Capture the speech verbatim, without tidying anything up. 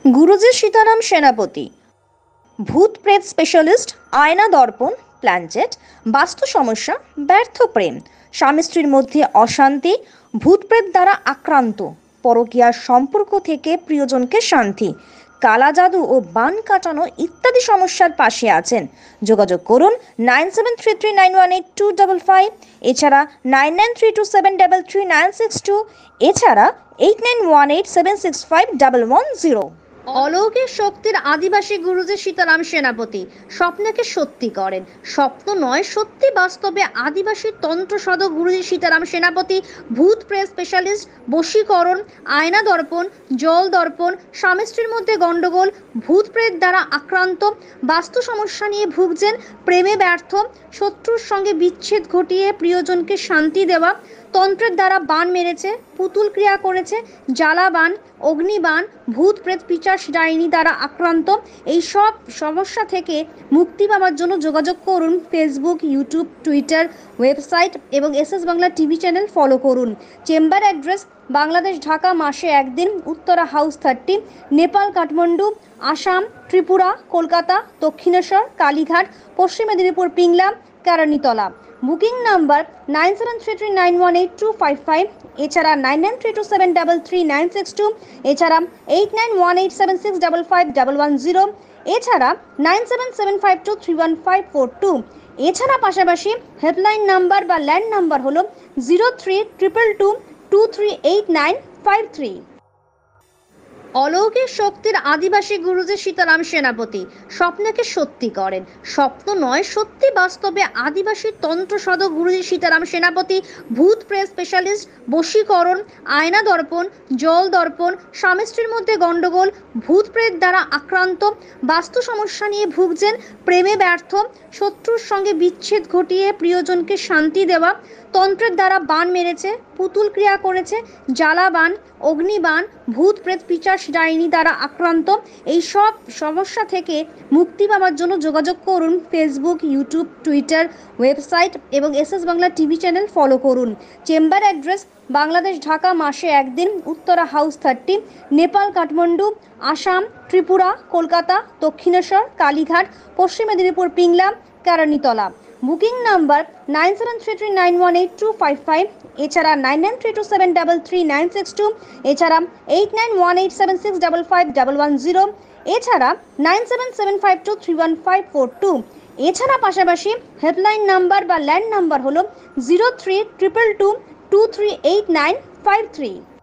গুরুজি সীতারাম সেনাপতি, ভূত প্রেত স্পেশালিস্ট, আয়না দর্পণ, প্ল্যানচেট, বাস্তু সমস্যা, ব্যর্থ প্রেম, স্বামী স্ত্রীর মধ্যে অশান্তি, ভূত প্রেত দ্বারা আক্রান্ত, পরকীয়ার সম্পর্ক থেকে প্রিয়জনকে শান্তি, কালা জাদু ও বান কাটানো ইত্যাদি সমস্যার পাশে আছেন। যোগাযোগ করুন nine seven three three nine one eight two double five, এছাড়া nine nine three two seven double three nine six two, এছাড়া eight nine one eight seven six five double one zero. অলৌকিক শক্তির আদিবাসী গুরুজি সীতারাম সেনাপতি স্বপ্নকে সত্যি করেন। স্বপ্ন নয়, সত্যি বাস্তবে আদিবাসী তন্ত্র সাধক গুরুজি সীতারাম সেনাপতি ভূত প্রেত স্পেশালিস্ট, বশীকরণ, আয়না দর্পণ, জল দর্পণ, স্বামী স্ত্রীর মধ্যে গণ্ডগোল, ভূত প্রেত দ্বারা আক্রান্ত, বাস্তু সমস্যা নিয়ে ভুগছেন, প্রেমে ব্যর্থ, শত্রুর সঙ্গে বিচ্ছেদ ঘটিয়ে প্রিয়জনকে শান্তি দেওয়া, তন্ত্রের দ্বারা বান মেরেছে, পুতুল ক্রিয়া করেছে, জ্বালা বান, অগ্নিবান, ভূত প্রেত পিশাচ ডাইনি দ্বারা আক্রান্ত, এই সব সমস্যা থেকে মুক্তি পাওয়ার জন্য যোগাযোগ করুন ফেসবুক, ইউটিউব, টুইটার, ওয়েবসাইট এবং S S Bangla TV channel follow করুন। চেম্বার অ্যাড্রেস বাংলাদেশ, ঢাকা, মাসে একদিন, Uttara house thirty, Nepal, Kathmandu, Assam, Tripura, Kolkata, Dakshineswar, Kalighat, Paschim Medinipur, Pingla, Keranitala. Booking number nine seven three three nine one eight two five five, এছাড়া nine nine three two seven double three nine six two, এছাড়া eight nine one eight seven six double five double one zero, এছাড়া nine seven seven five two three one five four two. এছাড়া পাশাপাশি helpline number বা land number হলো zero three triple two two three eight nine five three. অলৌকিক শক্তির আদিবাসী গুরুজি সীতারাম সেনাপতি স্বপ্নকে সত্যি করেন। স্বপ্ন নয়, সত্যি বাস্তবে আদিবাসী তন্ত্র সাধক গুরুজি সীতারাম সেনাপতি ভূত প্রেত স্পেশালিস্ট, বশীকরণ, আয়না দর্পণ, জল দর্পণ, স্বামী স্ত্রীর মধ্যে গণ্ডগোল, ভূত প্রেত দ্বারা আক্রান্ত, বাস্তু সমস্যা নিয়ে ভুগছেন, প্রেমে ব্যর্থ, শত্রুর সঙ্গে বিচ্ছেদ ঘটিয়ে প্রিয়জনকে শান্তি দেওয়া, তন্ত্রের দ্বারা বান মেরেছে, পুতুল ক্রিয়া করেছে, জ্বালা বান, অগ্নিবান, ভূত প্রেত পিশাচ ডাইনি দ্বারা আক্রান্ত, এই সব সমস্যা থেকে মুক্তি পাওয়ার জন্য যোগাযোগ করুন ফেসবুক, ইউটিউব, টুইটার, ওয়েবসাইট এবং S S Bangla TV channel follow করুন। চেম্বার অ্যাড্রেস বাংলাদেশ, ঢাকা, মাসে একদিন, Uttara house thirty, Nepal, Kathmandu, Assam, Tripura, Kolkata, Dakshineswar, Kalighat, Paschim Medinipur, Pingla, Keranitala. Booking number nine seven three three nine one eight two five five, এছাড়া nine nine three two seven double three nine six two, এছাড়া eight nine one eight seven six double five double one zero, এছাড়া nine seven seven five two three one five four two. এছাড়া পাশাপাশি helpline number বা land number হলো zero three triple two two three eight nine five three.